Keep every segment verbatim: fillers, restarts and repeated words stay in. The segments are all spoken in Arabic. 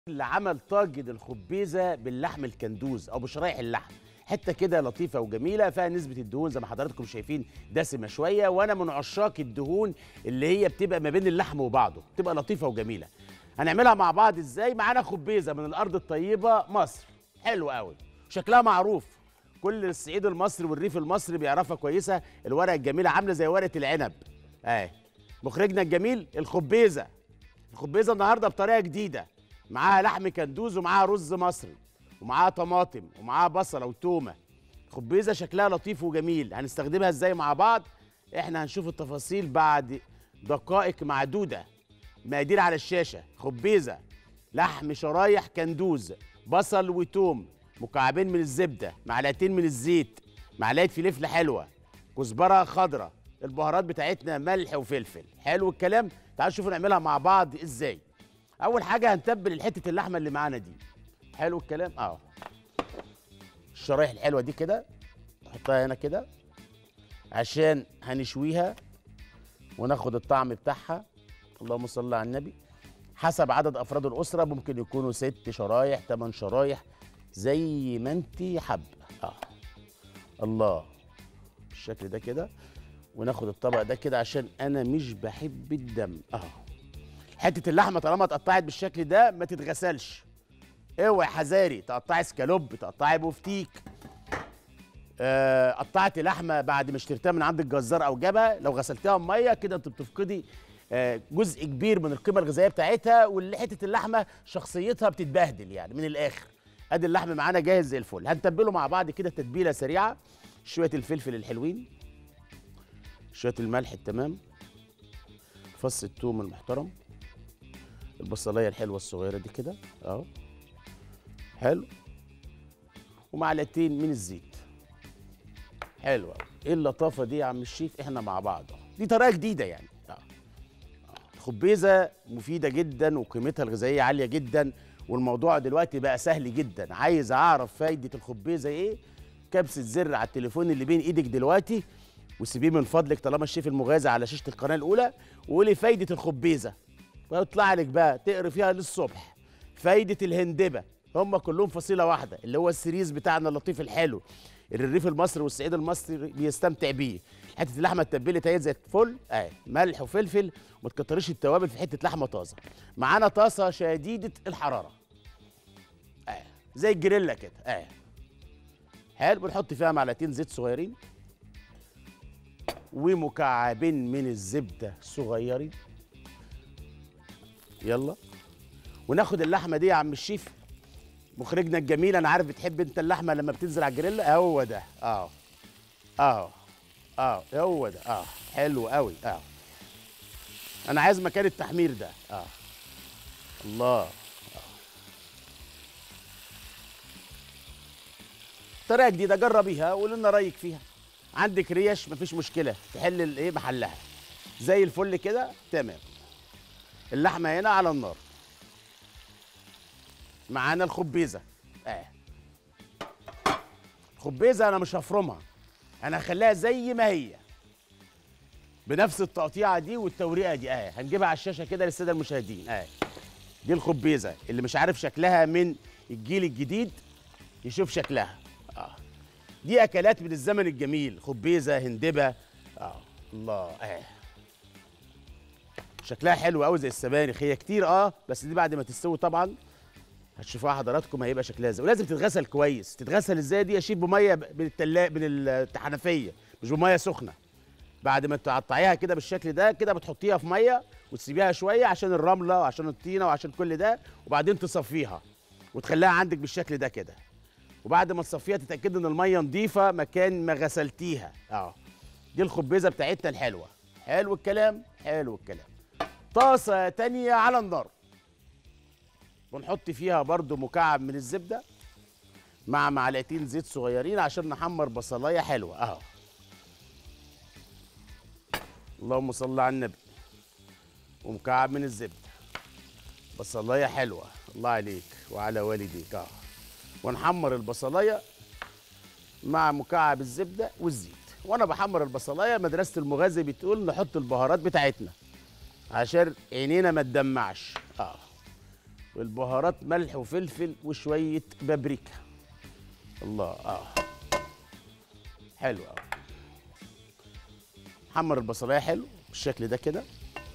اللي عمل طاجن الخبيزه باللحم الكندوز او بشرايح اللحم. حته كده لطيفه وجميله فيها نسبه الدهون زي ما حضراتكم شايفين دسمه شويه، وانا من عشاق الدهون اللي هي بتبقى ما بين اللحم وبعضه، بتبقى لطيفه وجميله. هنعملها مع بعض ازاي؟ معانا خبيزه من الارض الطيبه مصر، حلوه قوي، شكلها معروف، كل الصعيد المصري والريف المصري بيعرفها كويسه. الورقه الجميله عامله زي ورقه العنب اهي. مخرجنا الجميل الخبيزه. الخبيزه النهارده بطريقه جديده، معاها لحم كندوز ومعاها رز مصري ومعاها طماطم ومعاها بصله وتومه. خبيزه شكلها لطيف وجميل، هنستخدمها ازاي مع بعض؟ احنا هنشوف التفاصيل بعد دقائق معدوده. مقادير على الشاشه: خبيزه، لحم شرايح كندوز، بصل وتوم، مكعبين من الزبده، معلقتين من الزيت، معلقه فلفل حلوه، كزبره خضراء، البهارات بتاعتنا ملح وفلفل. حلو الكلام. تعالوا نشوف نعملها مع بعض ازاي. اول حاجه هنتبل حته اللحمه اللي معانا دي. حلو الكلام. اه الشرايح الحلوه دي كده نحطها هنا كده عشان هنشويها وناخد الطعم بتاعها. اللهم صل على النبي. حسب عدد افراد الاسره، ممكن يكونوا ست شرايح، ثمان شرايح، زي ما انت حابه. اه الله، بالشكل ده كده. وناخد الطبق ده كده عشان انا مش بحب الدم. اه حته اللحمه طالما اتقطعت بالشكل ده ما تتغسلش. اوعي حذاري تقطعي سكالوب، تقطعي بوفتيك. آه قطعتي لحمه بعد ما اشتريتها من عند الجزار او جابها، لو غسلتيها بميه كده انت بتفقدي آه جزء كبير من القيمه الغذائيه بتاعتها، وحته اللحمه شخصيتها بتتبهدل يعني من الاخر. ادي اللحم معانا جاهز زي الفل. هنتبله مع بعض كده تتبيله سريعه: شويه الفلفل الحلوين، شويه الملح التمام، فص الثوم المحترم، البصلايه الحلوه الصغيره دي كده اهو، حلو، ومعلقتين من الزيت. حلوه. ايه اللطافه دي يا عم الشيف؟ احنا مع بعض اهو. دي طريقه جديده يعني. اه الخبيزه مفيده جدا وقيمتها الغذائيه عاليه جدا، والموضوع دلوقتي بقى سهل جدا. عايز اعرف فايده الخبيزه ايه؟ كبسه زر على التليفون اللي بين ايدك دلوقتي، وسيبيه من فضلك طالما الشيف المغازي على شاشه القناه الاولى، وقولي فايده الخبيزه، ويطلع لك بقى تقري فيها للصبح. فايده الهندبه، هم كلهم فصيله واحده، اللي هو السريز بتاعنا اللطيف الحلو اللي الريف المصري والصعيد المصري بيستمتع بيه. حته اللحمه اتبلت اهي زي الفل اهي، ملح وفلفل، وما تكتريش التوابل في حته لحمه طازه. معانا طاسه شديده الحراره اهي زي الجريلا كده اهي، حلو. بنحط فيها معلقتين زيت صغيرين ومكعبين من الزبده صغيرين. يلا وناخد اللحمه دي يا عم الشيف مخرجنا الجميل. انا عارف بتحب انت اللحمه لما بتنزل على الجريلا. هو ده اه اه اه هو ده اه حلو قوي. اه انا عايز مكان التحمير ده. اه الله. طريقه جديده جربيها وقول لنا رايك فيها. عندك ريش مفيش مشكله، تحل الايه محلها زي الفل كده تمام. اللحمه هنا على النار، معانا الخبيزه. اه الخبيزه انا مش هفرمها، انا هخليها زي ما هي بنفس التقطيعه دي والتوريقه دي. اه هنجيبها على الشاشه كده للساده المشاهدين. اه دي الخبيزه، اللي مش عارف شكلها من الجيل الجديد يشوف شكلها. اه دي اكلات من الزمن الجميل، خبيزه، هندبه. اه الله. اه شكلها حلو قوي زي السبانخ، هي كتير اه بس دي بعد ما تستوي طبعا هتشوفوها حضراتكم هيبقى شكلها ازاي. ولازم تتغسل كويس. تتغسل ازاي دي يا شيف؟ بميه من التلاجه من الحنفيه، مش بميه سخنه. بعد ما تقطعيها كده بالشكل ده كده بتحطيها في ميه وتسيبيها شويه عشان الرمله وعشان الطينه وعشان كل ده، وبعدين تصفيها وتخليها عندك بالشكل ده كده. وبعد ما تصفيها تتاكد ان الميه نظيفه مكان ما غسلتيها. اه دي الخبيزه بتاعتنا الحلوه. حلو الكلام. حلو الكلام. طاسه تانية على النار ونحط فيها برضو مكعب من الزبده مع معلقتين زيت صغيرين عشان نحمر بصلايه حلوه اهو. اللهم صل على النبي. ومكعب من الزبده، بصلايه حلوه. الله عليك وعلى والديك. اه ونحمر البصلايه مع مكعب الزبده والزيت. وانا بحمر البصلايه مدرسه المغازي بتقول نحط البهارات بتاعتنا عشان عينينا ما تدمعش. اه والبهارات ملح وفلفل وشويه بابريكا. الله. اه حلو قوي. حمر البصلايه حلو بالشكل ده كده.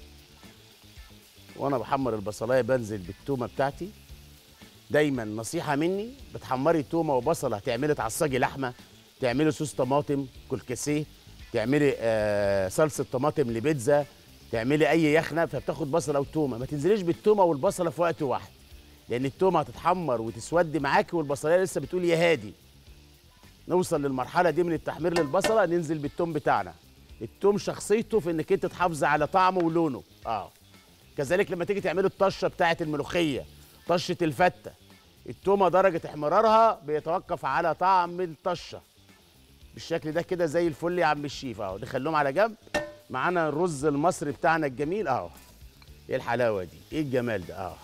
وانا بحمر البصلايه بنزل بالتومه بتاعتي. دايما نصيحه مني، بتحمري تومه وبصله، هتعملي تعصجي لحمه، تعملي صوص طماطم كلكسيه، تعملي آه صلصه طماطم لبيتزا، تعملي اي يخنه، فبتاخد بصله وتومه. ما تنزليش بالتومه والبصله في وقت واحد، لان التومه هتتحمر وتسود معاكي والبصلايه لسه بتقول يا هادي. نوصل للمرحله دي من التحمير للبصله، ننزل بالتوم بتاعنا. التوم شخصيته في انك انت تحافظي على طعمه ولونه. اه كذلك لما تيجي تعملي الطشه بتاعه الملوخيه، طشه الفته، التومه درجه احمرارها بيتوقف على طعم الطشه. بالشكل ده كده زي الفل يا عم الشيف. اهو نخليهم على جنب. معانا الرز المصري بتاعنا الجميل اهو. ايه الحلاوه دي، ايه الجمال ده. اهو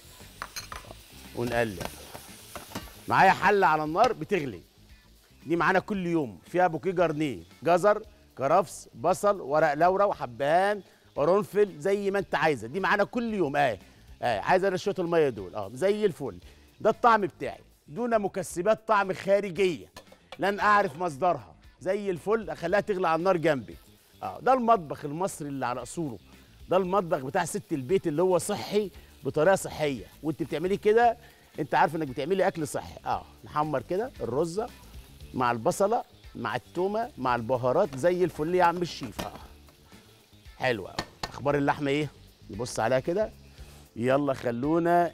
ونقلب. معايا حله على النار بتغلي، دي معانا كل يوم، فيها بوكيه جرنيه، جزر، كرفس، بصل، ورق لورا، وحبهان، قرنفل، زي ما انت عايزه. دي معانا كل يوم. اه اه عايزه انا شويه الميه دول. اه زي الفل. ده الطعم بتاعي دون مكسبات طعم خارجيه لن اعرف مصدرها. زي الفل. اخليها تغلي على النار جنبي. اه ده المطبخ المصري اللي على اصوله. ده المطبخ بتاع ست البيت اللي هو صحي بطريقه صحيه. وانت بتعملي كده انت عارف انك بتعملي اكل صحي. اه نحمر كده الرزه مع البصله مع التومه مع البهارات زي الفل يا عم الشيف. اه حلوه قوي. اخبار اللحمه ايه؟ نبص عليها كده. يلا خلونا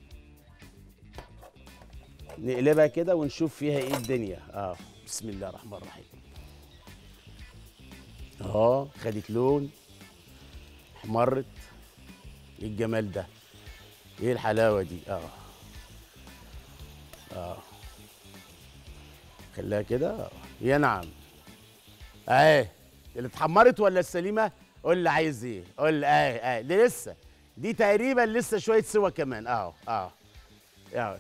نقلبها كده ونشوف فيها ايه الدنيا. اه بسم الله الرحمن الرحيم. اه خدت لون، احمرت. ايه الجمال ده، ايه الحلاوه دي. اه اه خليها كده. اه يا نعم. اهي اللي اتحمرت ولا السليمه؟ قول لي عايز ايه. قول لي. اهي اهي دي لسه، دي تقريبا لسه شويه سوا كمان. اهو اه اه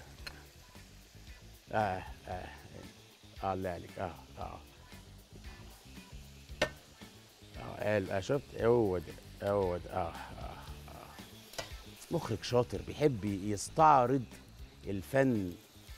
اه اه اه الله عليك. اه اه اه قال. اه شفت. هو ده هو ده. اه اه اه مخرج شاطر بيحب يستعرض الفن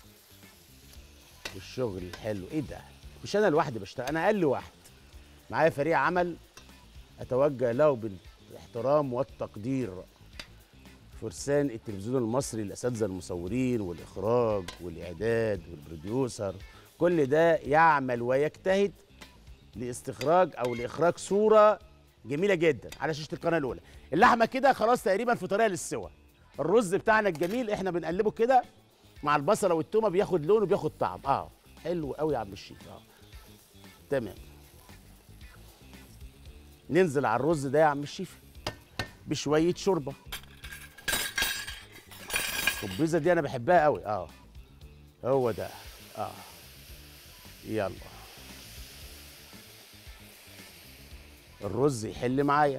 والشغل الحلو. ايه ده، مش انا لوحدي بشتغل، انا اقل واحد. معايا فريق عمل اتوجه له بالاحترام والتقدير. فرسان التلفزيون المصري، الاساتذه المصورين والاخراج والاعداد والبروديوسر، كل ده يعمل ويجتهد لاستخراج او لاخراج صوره جميله جدا على شاشه القناه الاولى. اللحمه كده خلاص تقريبا في طريقها للسوى. الرز بتاعنا الجميل احنا بنقلبه كده مع البصله والتومه، بياخد لون وبياخد طعم. اه حلو قوي يا عم الشيف. اه تمام. ننزل على الرز ده يا عم الشيف بشويه شوربه. الخبيزه دي انا بحبها قوي. اه هو ده. اه يلا الرز يحل معايا.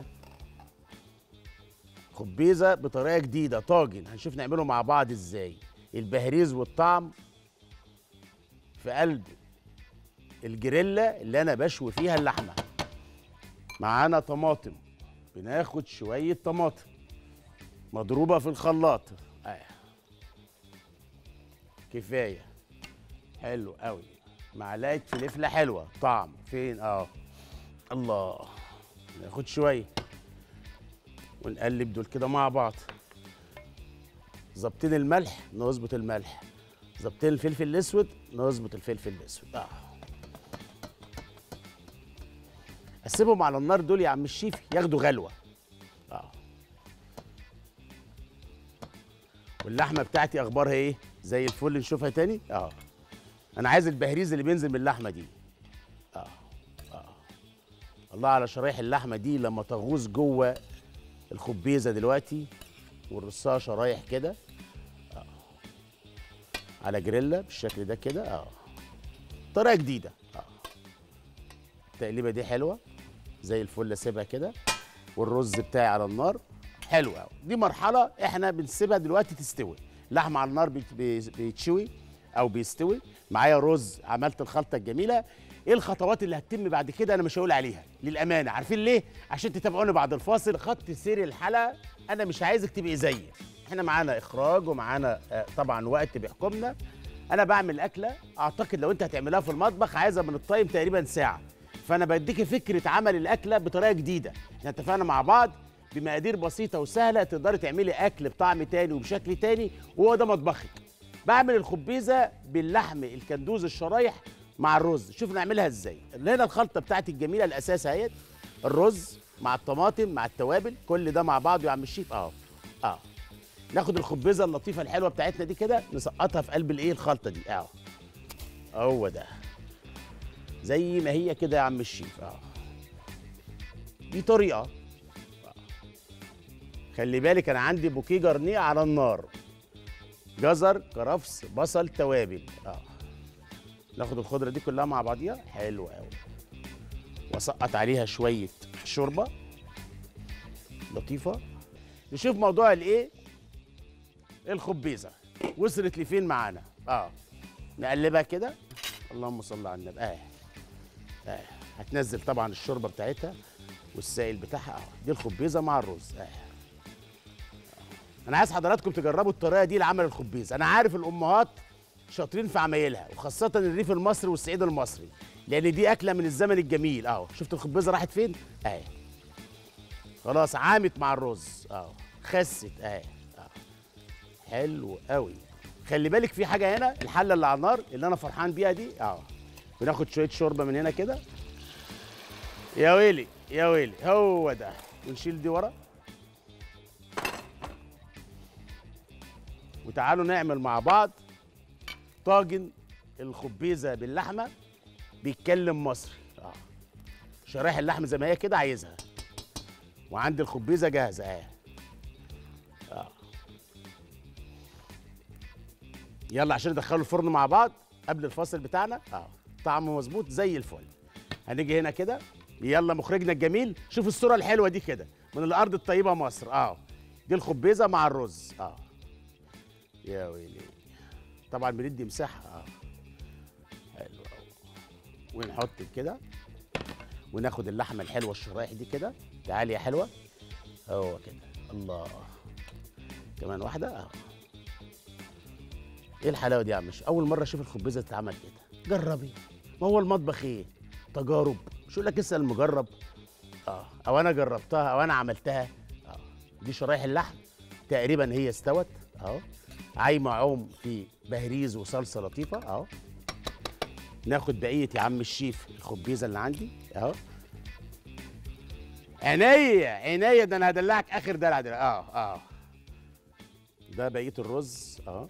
خبيزه بطريقه جديده، طاجن، هنشوف نعمله مع بعض ازاي. البهريز والطعم في قلب الجريلا اللي انا بشوي فيها اللحمه. معانا طماطم، بناخد شويه طماطم مضروبه في الخلاط. آه. كفايه. حلو قوي. معلقه فلفله حلوه طعم فين. اه الله. ناخد شويه ونقلب دول كده مع بعض. ظابطين الملح نظبط الملح، ظابطين الفلفل الاسود نظبط الفلفل الاسود. اه اسيبهم على النار دول يا عم الشيف ياخدوا غلوه. اه واللحمه بتاعتي اخبارها ايه؟ زي الفل. نشوفها تاني. اه انا عايز البهريز اللي بينزل من اللحمه دي. اه اه الله على شرايح اللحمه دي لما تغوص جوه الخبيزه دلوقتي ونرصها شرايح كده. اه على جريلا بالشكل ده كده. اه طريقه جديده. اه التقليبه دي حلوه زي الفل. اسيبها كده والرز بتاعي على النار. حلو قوي. دي مرحله احنا بنسيبها دلوقتي تستوي. اللحمه على النار بيت- بي- بيتشوي او بيستوي. معايا رز، عملت الخلطه الجميله. ايه الخطوات اللي هتتم بعد كده؟ انا مش هقول عليها للامانه. عارفين ليه؟ عشان تتابعوني بعد الفاصل. خط سير الحلقه انا مش عايزك تبقي زيي. احنا معانا اخراج ومعانا آه، طبعا وقت بيحكمنا. انا بعمل اكله اعتقد لو انت هتعملها في المطبخ عايزه من التايم تقريبا ساعه، فانا بديكي فكره عمل الاكله بطريقه جديده. احنا اتفقنا مع بعض بمقادير بسيطه وسهله تقدري تعملي اكل بطعم تاني وبشكل تاني، وهو ده مطبخك. بعمل الخبيزه باللحم الكندوز الشرايح مع الرز. شوف نعملها ازاي. هنا الخلطه بتاعتي الجميله الاساس اهيت، الرز مع الطماطم مع التوابل، كل ده مع بعضه يا عم الشيف اهو. اه ناخد الخبيزه اللطيفه الحلوه بتاعتنا دي كده نسقطها في قلب الايه الخلطه دي اهو. هو ده زي ما هي كده يا عم الشيف اهو. دي طريقه. آه. خلي بالك انا عندي بوكيه جرنيه على النار، جزر كرفس بصل توابل اه. ناخد الخضره دي كلها مع بعضيها حلو قوي، واسقط عليها شويه شوربه لطيفه. نشوف موضوع الايه الخبيزه وصلت لفين معانا اه. نقلبها كده، اللهم صل على النبي اه. اه هتنزل طبعا الشوربه بتاعتها والسائل بتاعها اه. دي الخبيزه مع الرز اه. انا عايز حضراتكم تجربوا الطريقه دي لعمل الخبيز. انا عارف الامهات شاطرين في عمايلها، وخاصه الريف المصري والصعيد المصري، لان دي اكله من الزمن الجميل اهو. شفت الخبيزه راحت فين اهي، خلاص عامت مع الرز اهو، خست اهي اهو. حلو قوي. خلي بالك في حاجه هنا، الحله اللي على النار اللي انا فرحان بيها دي اهو. بناخد شويه شوربه من هنا كده، يا ويلي يا ويلي هو ده، ونشيل دي ورا. وتعالوا نعمل مع بعض طاجن الخبيزه باللحمه بيتكلم مصري اه. شرايح اللحم زي ما هي كده عايزها، وعندي الخبيزه جاهزه اهي اه. يلا عشان ندخله الفرن مع بعض قبل الفاصل بتاعنا اه. طعمه مظبوط زي الفل. هنيجي هنا كده، يلا مخرجنا الجميل شوف الصوره الحلوه دي كده من الارض الطيبه مصر اه. دي الخبيزه مع الرز اه. يا ويلي طبعا بندي مساحه اه. حلو قوي. ونحط كده وناخد اللحمه الحلوه الشرايح دي كده. تعالي يا حلوه هو كده. الله كمان واحده اهو. ايه الحلاوه دي يا عم؟ مش اول مره اشوف الخبيزه تتعمل كده. جربي، ما هو المطبخ ايه؟ تجارب. مش يقول لك اسال المجرب اه، او انا جربتها او انا عملتها اه. دي شرايح اللحم تقريبا هي استوت اهو، عايمه عوم في بهريز وصلصه لطيفه اهو. ناخد بقيه يا عم الشيف الخبيزه اللي عندي اهو. عينيا عينيا، ده انا هدلعك اخر دلع دلع اه اه. ده بقيه الرز اهو.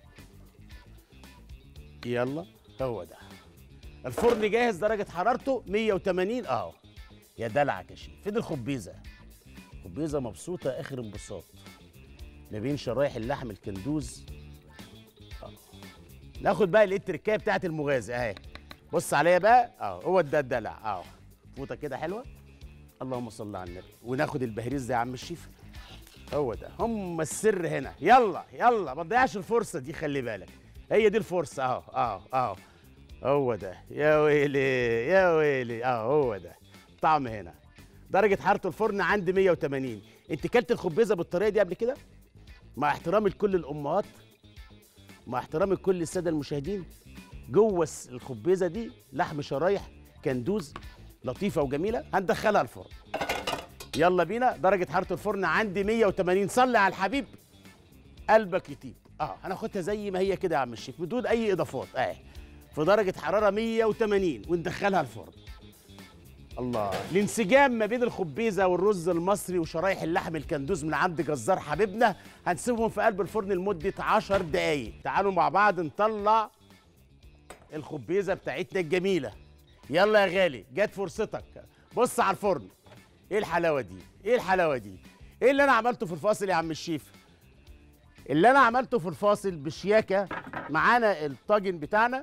يلا هو ده. الفرن جاهز، درجه حرارته مية وتمانين اهو. يا دلعك يا شيف. فين الخبيزه؟ خبيزه مبسوطه اخر انبساط ما بين شرايح اللحم الكندوز اه. ناخد بقى الايه التركايه بتاعت المغازي اهي. بص عليا بقى اهو، هو ده الدلع اهو. فوطه كده حلوه، اللهم صل على النبي. وناخد البهريز ده يا عم الشيف، هو ده هم السر هنا. يلا يلا ما تضيعش الفرصه دي، خلي بالك هي دي الفرصه اهو اهو اهو. هو ده يا ويلي يا ويلي اهو. هو ده طعم هنا. درجه حراره الفرن عندي مية وتمانين. انت كلت الخبيزه بالطريقه دي قبل كده؟ مع احترامي لكل الامهات، مع احترامي لكل الساده المشاهدين، جوه الخبيزه دي لحم شرايح كندوز لطيفه وجميله. هندخلها الفرن. يلا بينا. درجه حراره الفرن عندي مية وتمانين. صلي على الحبيب قلبك يطيب اه. هناخدها زي ما هي كده يا عم الشيف بدون اي اضافات اه، في درجه حراره مية وتمانين، وندخلها الفرن. الله، الانسجام ما بين الخبيزه والرز المصري وشرايح اللحم الكندوز من عند جزار حبيبنا. هنسيبهم في قلب الفرن لمده عشر دقايق. تعالوا مع بعض نطلع الخبيزه بتاعتنا الجميله. يلا يا غالي جت فرصتك. بص على الفرن، ايه الحلاوه دي؟ ايه الحلاوه دي؟ ايه اللي انا عملته في الفاصل يا عم الشيف؟ اللي انا عملته في الفاصل بشياكه. معانا الطاجن بتاعنا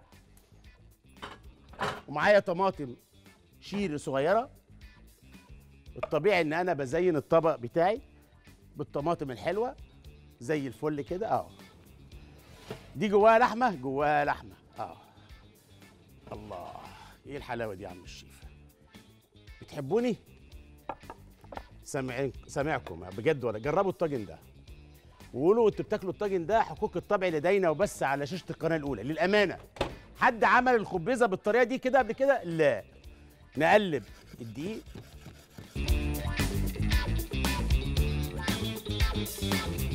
ومعايا طماطم شيري صغيره. الطبيعي ان انا بزين الطبق بتاعي بالطماطم الحلوه زي الفل كده اهو. دي جواها لحمه، جواها لحمه اه. الله، ايه الحلاوه دي يا عم الشيف؟ بتحبوني؟ سامعين سامعكم بجد ولا؟ جربوا الطاجن ده وقولوا انتوا بتاكلوا الطاجن ده حقوق الطبع لدينا وبس على شاشه القناه الاولى. للامانه حد عمل الخبيزه بالطريقه دي كده قبل كده؟ لا. نقلب الدقيق